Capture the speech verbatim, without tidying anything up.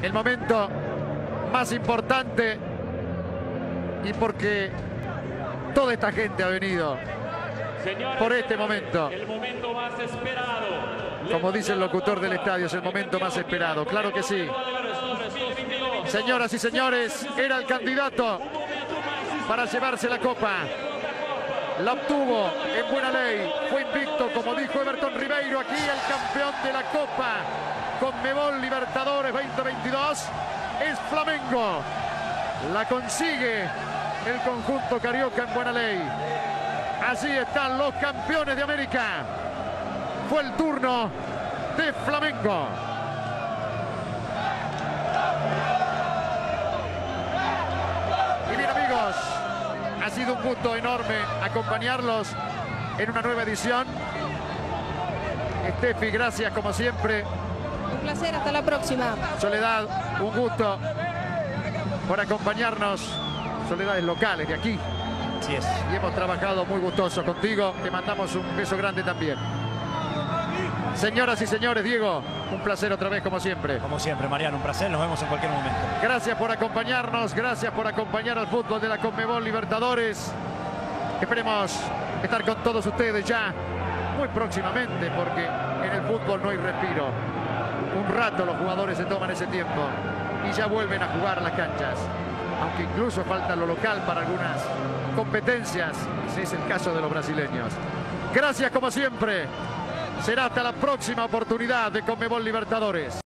el momento más importante y porque toda esta gente ha venido por este momento. El momento más esperado. Como dice el locutor del estadio, es el momento más esperado. Claro que sí. Señoras y señores, era el candidato para llevarse la copa. La obtuvo en buena ley. Fue invicto, como dijo Everton Ribeiro, aquí el campeón de la Copa Conmebol Libertadores veinte veintidós es Flamengo. La consigue el conjunto carioca en buena ley. Allí están los campeones de América. Fue el turno de Flamengo. Y bien, amigos, ha sido un gusto enorme acompañarlos en una nueva edición. Estefi, gracias como siempre. Un placer, hasta la próxima. Soledad, un gusto por acompañarnos. Soledades locales de aquí. Así es. Y hemos trabajado muy gustoso contigo. Te mandamos un beso grande también. Señoras y señores, Diego, un placer otra vez como siempre. Como siempre, Mariano, un placer. Nos vemos en cualquier momento. Gracias por acompañarnos. Gracias por acompañar al fútbol de la Conmebol Libertadores. Esperemos estar con todos ustedes ya muy próximamente, porque en el fútbol no hay respiro. Un rato los jugadores se toman ese tiempo y ya vuelven a jugar las canchas. Aunque incluso falta lo local para algunas competencias, si es el caso de los brasileños. Gracias como siempre. Será hasta la próxima oportunidad de Conmebol Libertadores.